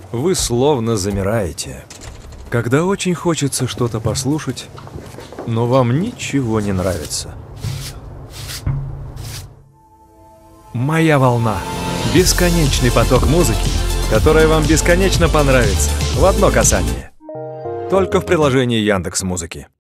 Вы словно замираете, когда очень хочется что-то послушать, но вам ничего не нравится. Моя волна. Бесконечный поток музыки, которая вам бесконечно понравится в одно касание. Только в приложении Яндекс.Музыки.